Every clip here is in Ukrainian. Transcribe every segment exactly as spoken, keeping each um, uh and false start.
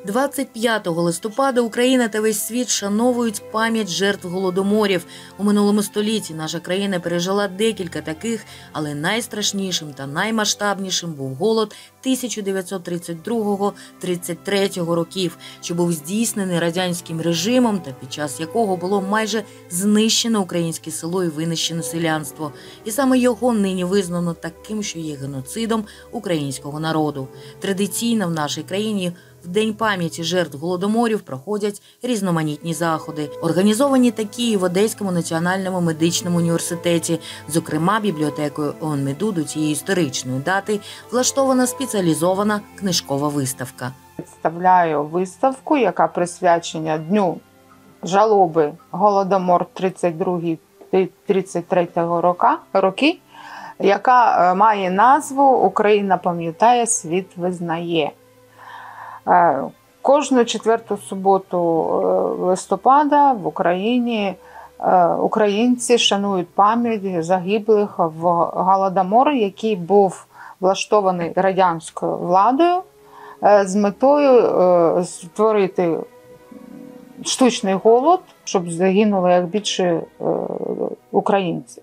двадцять п'ятого листопада Україна та весь світ вшановують пам'ять жертв голодоморів. У минулому столітті наша країна пережила декілька таких, але найстрашнішим та наймасштабнішим був голод тисяча дев'ятсот тридцять другого - тридцять третього років, що був здійснений радянським режимом та під час якого було майже знищено українське село і винищено селянство. І саме його нині визнано таким, що є геноцидом українського народу. Традиційно в нашій країні в День пам'яті жертв голодоморів проходять різноманітні заходи, організовані такі і в Одеському національному медичному університеті. Зокрема, бібліотекою ОНМЕДу до цієї історичної дати влаштована спеціалізована книжкова виставка. Представляю виставку, яка присвячена Дню жалоби Голодомор тридцять другого - тридцять третього роки, яка має назву «Україна пам'ятає, світ визнає». Кожну четверту суботу листопада в Україні українці шанують пам'ять загиблих в Голодомор, який був влаштований радянською владою з метою створити штучний голод, щоб загинуло як більше українців.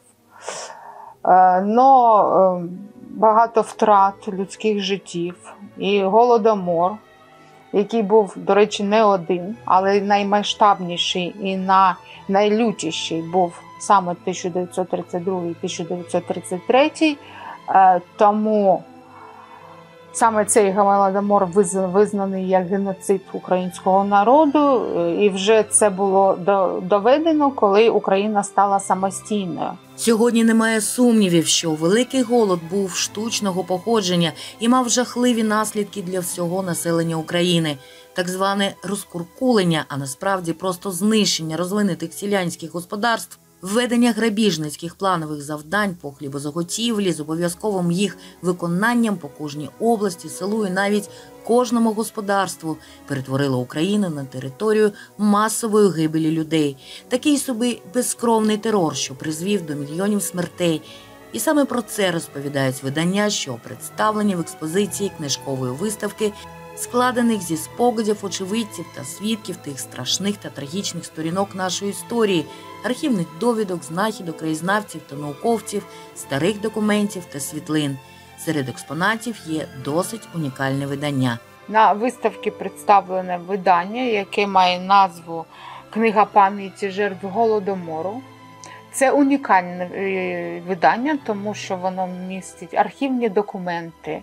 Но багато втрат людських життів і Голодомор, який був, до речі, не один, але наймасштабніший і найлютіший був саме тисяча дев'ятсот тридцять другий - тисяча дев'ятсот тридцять третій. Тому саме цей Голодомор визнаний як геноцид українського народу, і вже це було доведено, коли Україна стала самостійною. Сьогодні немає сумнівів, що великий голод був штучного походження і мав жахливі наслідки для всього населення України. Так зване розкуркулення, а насправді просто знищення розвинутих селянських господарств, введення грабіжницьких планових завдань по хлібозаготівлі з обов'язковим їх виконанням по кожній області, селу і навіть кожному господарству перетворило Україну на територію масової гибелі людей. Такий собі безкровний терор, що призвів до мільйонів смертей. І саме про це розповідають видання, що представлені в експозиції книжкової виставки, складених зі спогадів очевидців та свідків тих страшних та трагічних сторінок нашої історії, архівних довідок, знахідок краєзнавців та науковців, старих документів та світлин. Серед експонатів є досить унікальне видання. На виставці представлене видання, яке має назву «Книга пам'яті жертв Голодомору». Це унікальне видання, тому що воно містить архівні документи,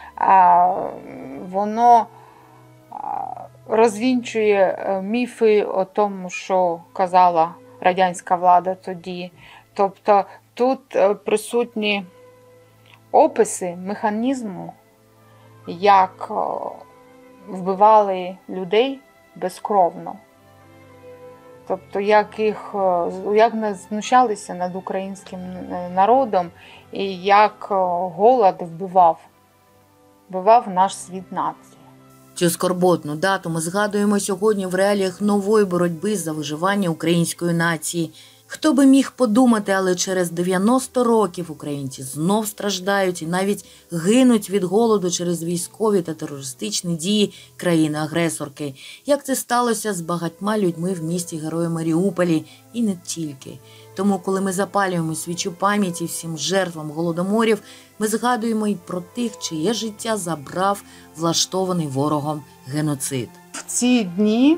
воно розвінчує міфи о тому, що казала радянська влада тоді. Тобто тут присутні описи механізму, як вбивали людей безкровно. Тобто, як їх, як знущалися над українським народом і як голод вбивав, вбивав наш світ нації. Цю скорботну дату ми згадуємо сьогодні в реаліях нової боротьби за виживання української нації. Хто би міг подумати, але через дев'яносто років українці знов страждають і навіть гинуть від голоду через військові та терористичні дії країни-агресорки. Як це сталося з багатьма людьми в місті Герої Маріуполі і не тільки. Тому, коли ми запалюємо свічу пам'яті всім жертвам голодоморів, ми згадуємо і про тих, чиє життя забрав влаштований ворогом геноцид. В ці дні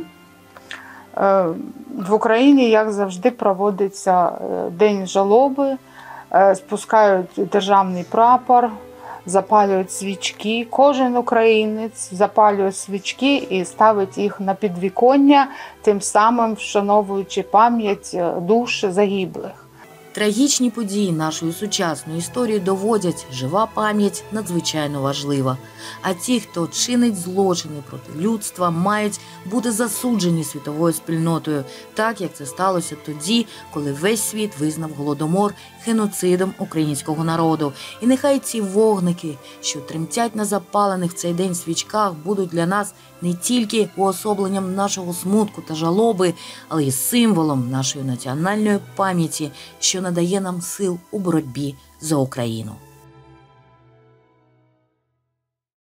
в Україні, як завжди, проводиться День жалоби, спускають державний прапор, запалюють свічки. Кожен українець запалює свічки і ставить їх на підвіконня, тим самим вшановуючи пам'ять душ загиблих. Трагічні події нашої сучасної історії доводять, жива пам'ять надзвичайно важлива. А ті, хто чинить злочини проти людства, мають бути засуджені світовою спільнотою, так як це сталося тоді, коли весь світ визнав Голодомор геноцидом українського народу. І нехай ці вогники, що тремтять на запалених в цей день свічках, будуть для нас не тільки уособленням нашого смутку та жалоби, але й символом нашої національної пам'яті, що надає нам сил у боротьбі за Україну.